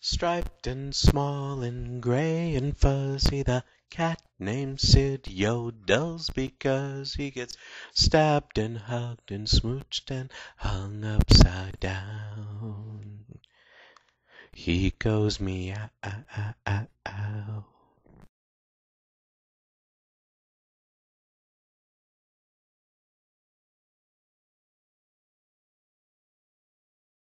Striped and small and gray and fuzzy, the cat named Sid yodels because he gets stabbed and hugged and smooched and hung upside down. He goes meow, ow, ow, ow.